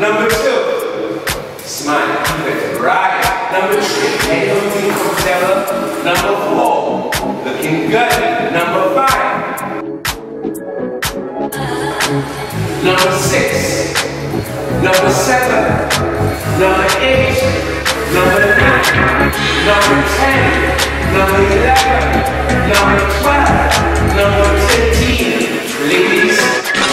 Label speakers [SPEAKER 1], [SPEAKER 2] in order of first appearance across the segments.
[SPEAKER 1] Number 2, smile, keep it right. Number 3, anything from Stella. Number 4, looking good. Number 5. Number 6. Number 7. Number 8. Number 9. Number 10. Number 11. Number 12. Number 13. Ladies.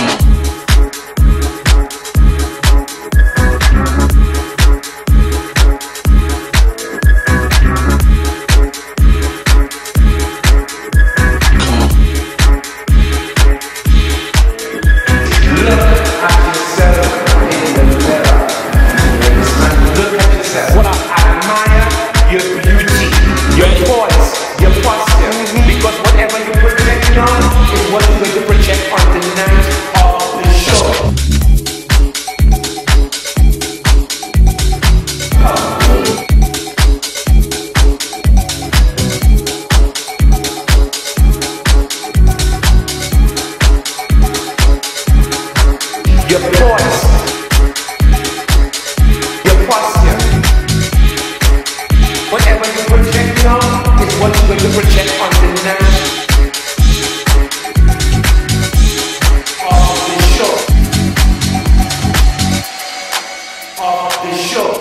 [SPEAKER 1] Your voice, your posture, whatever you project on is what you're going to project on the night of the show. Of the show.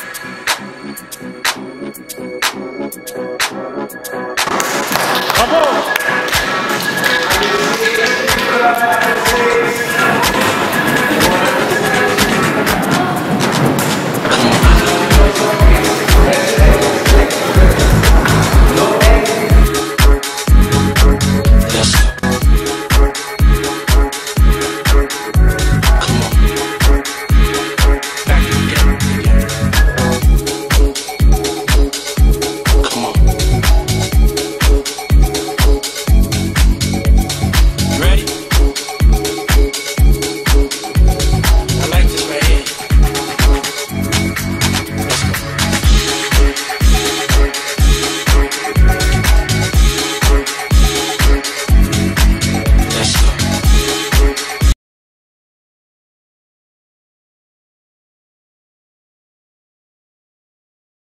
[SPEAKER 2] Come on!